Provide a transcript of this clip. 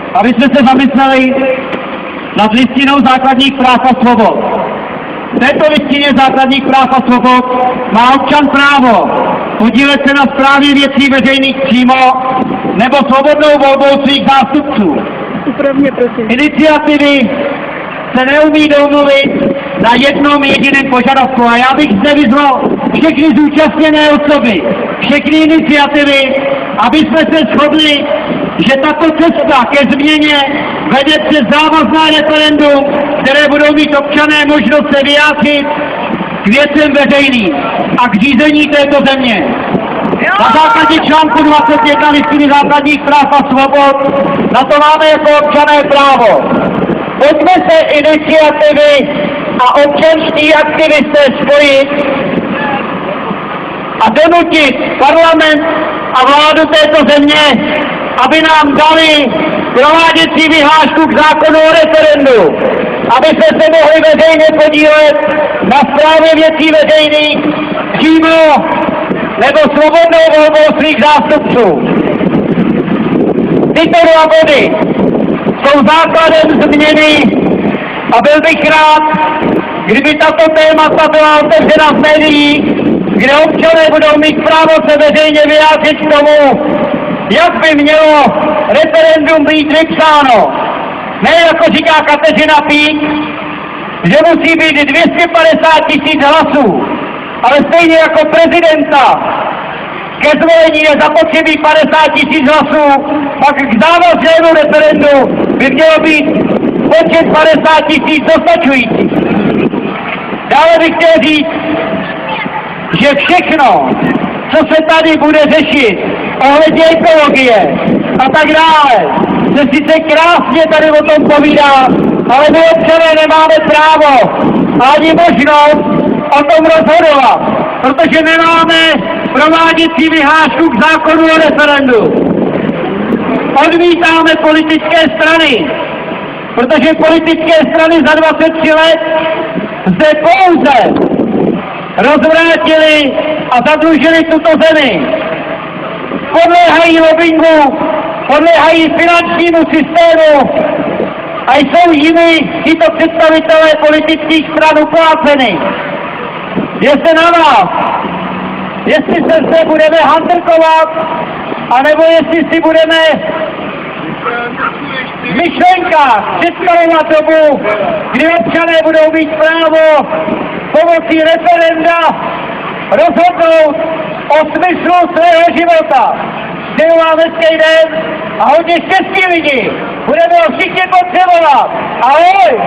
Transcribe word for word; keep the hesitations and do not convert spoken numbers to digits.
aby jsme se zamysleli nad listinou základních práv a svobod. V této listině základních práv a svobod má občan právo podílet se na správě věcí veřejných přímo nebo svobodnou volbou svých zástupců. Upravně, prosím. Iniciativy se neumí domluvit na jednom jediném požadavku a já bych zde vyzval všechny zúčastněné osoby, všechny iniciativy, aby jsme se shodli, že tato cesta ke změně vede přes závazné referendum, které budou mít občané možnost se vyjádřit k věcem veřejným a k řízení této země. Na základě článku dvacet jedna listiny základních práv a svobod na to máme jako občané právo. Pojďme se iniciativy a občanští aktivisté spojit a donutit parlament a vládu této země, aby nám dali prováděcí vyhlášku k zákonu o referendu, aby se se mohli veřejně podílet na správě věcí veřejných přímo nebo svobodnou volbou svých zástupců. Tyto dva body jsou základem změny a byl bych rád, kdyby tato témata byla otevřena v médiích, kde občané budou mít právo se veřejně vyjádřit k tomu, jak by mělo referendum být vypsáno. Ne jako říká Kateřina Pík, že musí být dvě stě padesát tisíc hlasů, ale stejně jako prezidenta ke zvolení je zapotřebí padesát tisíc hlasů, pak k závaznému referendu by mělo být počet padesát tisíc dostačující. Dále bych chtěl říct, že všechno, co se tady bude řešit ohledně ekologie a tak dále, se sice krásně tady o tom povídá, ale my občané nemáme právo ani možnost o tom rozhodovat, protože nemáme prováděcí vyhlášku k zákonu o referendu. Odmítáme politické strany, protože politické strany za dvacet tři let zde pouze rozvrátili a zadlužili tuto zemi. Podléhají lobbingu, podléhají finančnímu systému a jsou jimi tyto představitelé politických stran upláceny. Je se na vás, jestli se zde budeme handrkovat, anebo jestli si budeme v myšlenkách představovat dobu, kdy občané budou mít právo pomocí referenda rozhodnout o smyslu svého života. Přeju vám hezký den a hodně štěstí lidi. Budeme ho všichni potřebovat. Ahoj!